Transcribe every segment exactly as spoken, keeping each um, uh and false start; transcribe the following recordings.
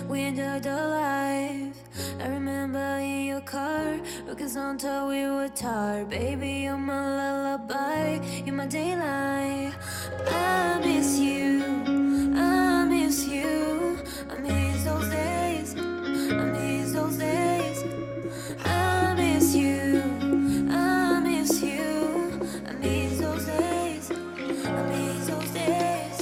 we enjoyed the life. I remember in your car, looking until we were tired. Baby, you're my lullaby, you're my daylight. I miss you, I miss you, I miss those days, I miss those days. I miss you, I miss you, I miss those days, I miss those days.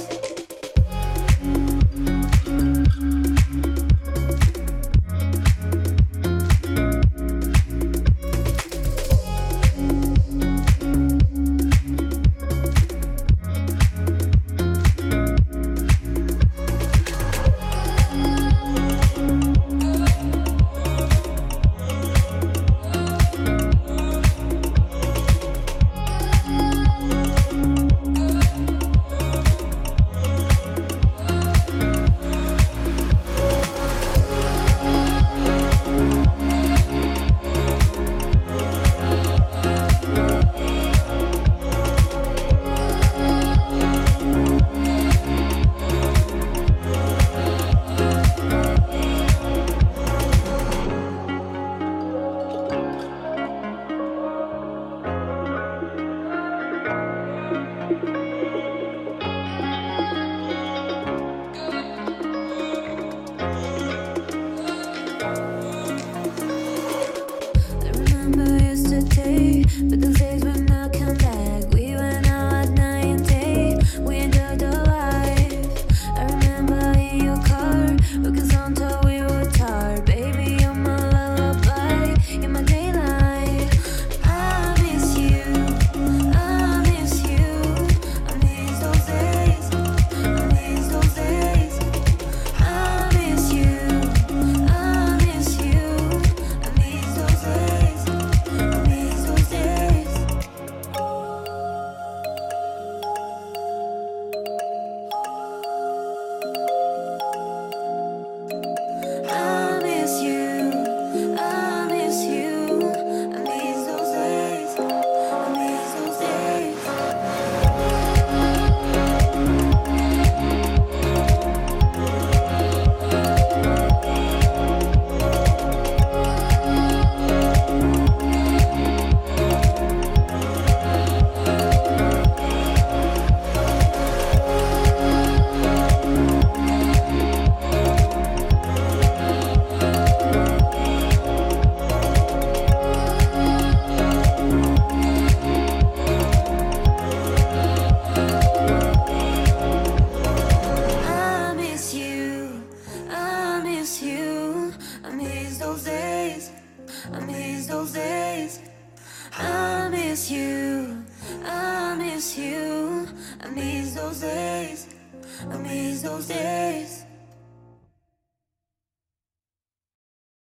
But the days will not come back. We went out at night and day, we enjoyed the life. I remember in your car, looking until we were tired. Baby, you're my lullaby, you're my daylight. I miss you, I miss you, I miss those days, I miss those days. I miss you, I miss you, I miss those days, I miss those days. I miss you, I miss you, I miss those days, I miss those days. I miss you, I miss you, I miss those days, I miss those days. I miss you, I miss you, I miss those days, I miss those days.